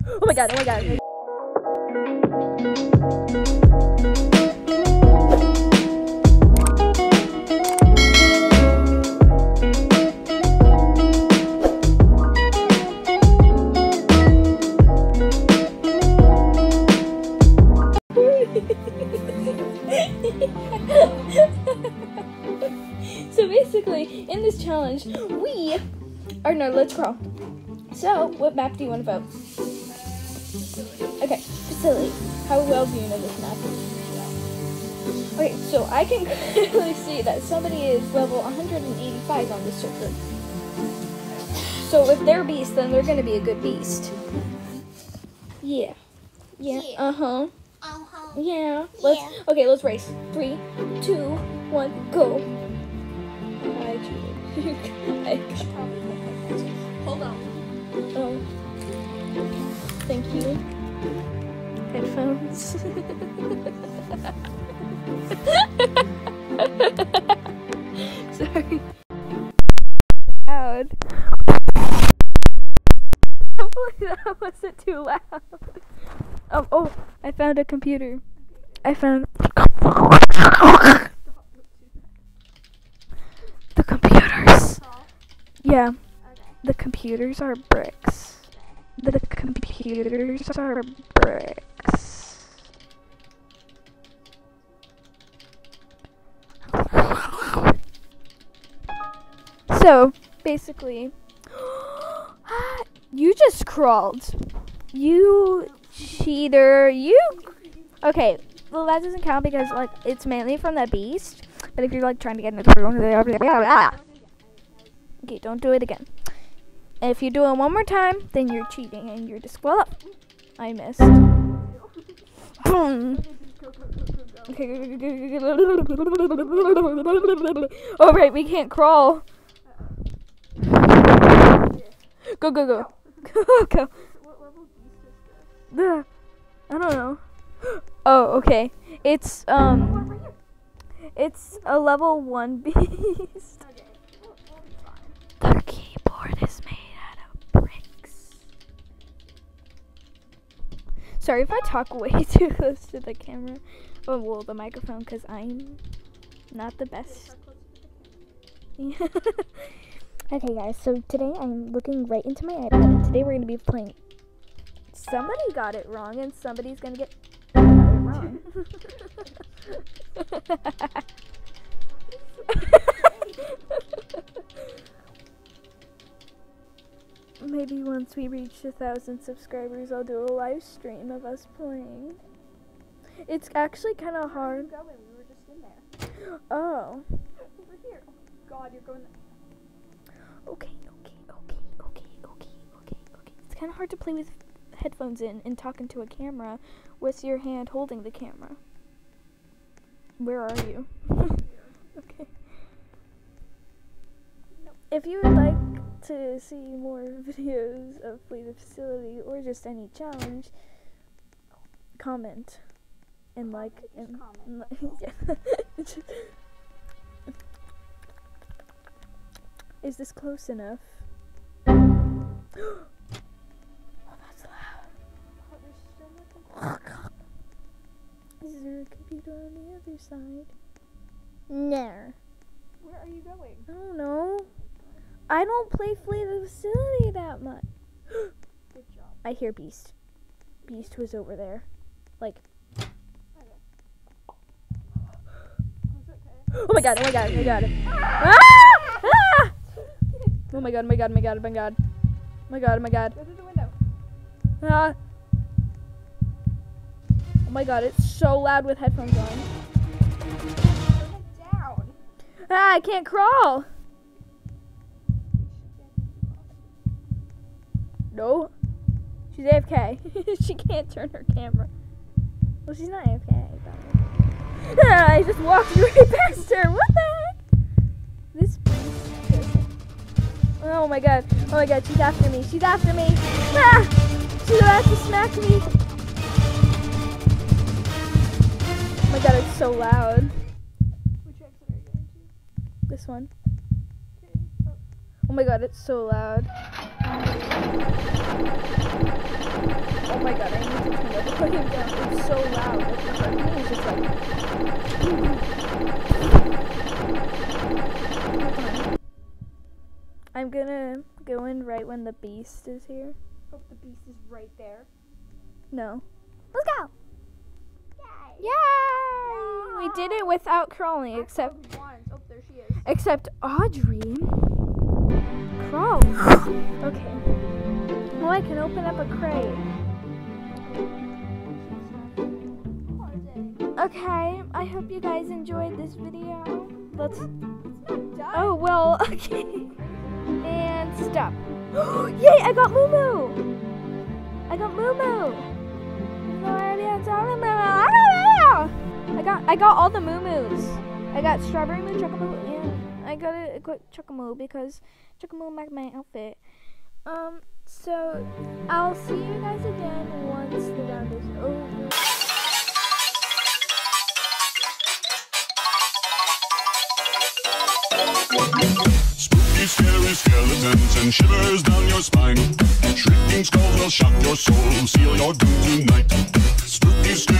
Oh my god, oh my god. So basically, in this challenge, we are no, let's crawl. So, what map do you want to vote? Okay, facility. How well do you know this map? Okay, so I can clearly see that somebody is level 185 on this server. So if they're beast, then they're gonna be a good beast. Yeah. Yeah. Uh-huh. Yeah. Let's race. 3, 2, 1, go. I cheated. Hold on. Oh. Thank you. Headphones. Sorry. Loud. Hopefully that wasn't too loud. Oh, I found a computer. I found the computers. Yeah. The computers are bricks. The computers are bricks. So, basically, you just crawled. You cheater. Okay, well that doesn't count because like it's mainly from the beast. But if you're like trying to get into the room, okay, don't do it again. And if you do it one more time, then you're cheating and you're disqualified. I missed. Okay. Oh right, we can't crawl. Go. Go. I don't know. Oh, okay. It's a level 1 beast. The keyboard is made out of bricks. Sorry if I talk way too close to the camera. Oh, well, the microphone, because I'm not the best. Okay, guys, so today I'm looking right into my iPad, and today we're going to be playing. Somebody got it wrong, and somebody's going to get it wrong. Maybe once we reach 1,000 subscribers, I'll do a live stream of us playing. It's actually kind of hard. Where are you going? We were just in there. Oh. Over here. Oh, God, you're going there. Okay. It's kind of hard to play with headphones in and talk into a camera with your hand holding the camera. Where are you? Okay. If you would like to see more videos of Flee the Facility or just any challenge, comment and like and yeah. Is this close enough? Oh, that's loud. Is there a computer on the other side? No. Where are you going? I don't know. I don't play Flee the Facility that much. Good job. I hear Beast. Beast was over there. Like. Okay. Oh my god. Ah! Ah! Oh my god. Go to the window. Ah. Oh my god, it's so loud with headphones on. Turn it down. Ah, I can't crawl. No. She's AFK. She can't turn her camera. Well, she's not AFK. But ah, I just walked right past her. What the heck? This beast. Oh my god. She's after me. Ah! She's about to smack me. Oh my god, it's so loud. Which exit are you going to? This one. Okay. Oh my god, it's so loud. Oh my god, I need to turn the volume down. It's so loud. Like the hurricane is just like. I'm gonna go in right when the beast is here. Hope the beast is right there. No. Let's go! Yay! Yay! We did it without crawling, except Oh, there she is. except Audrey crawled. Okay. Well, I can open up a crate. Okay, I hope you guys enjoyed this video. Let's. It's not done. Oh well. Okay. And stop. Yay! I got Moo Moo. I got Moo Moo. I got all the Moo Moos. I got Strawberry Moo, Chocomoo, and I got a quick Chocomoo because Chocomoo made my outfit. So I'll see you guys again once the round is over. Spooky, scary skeletons and shivers down your spine. Shrieking skulls will shock your soul, seal your doom tonight. Spooky,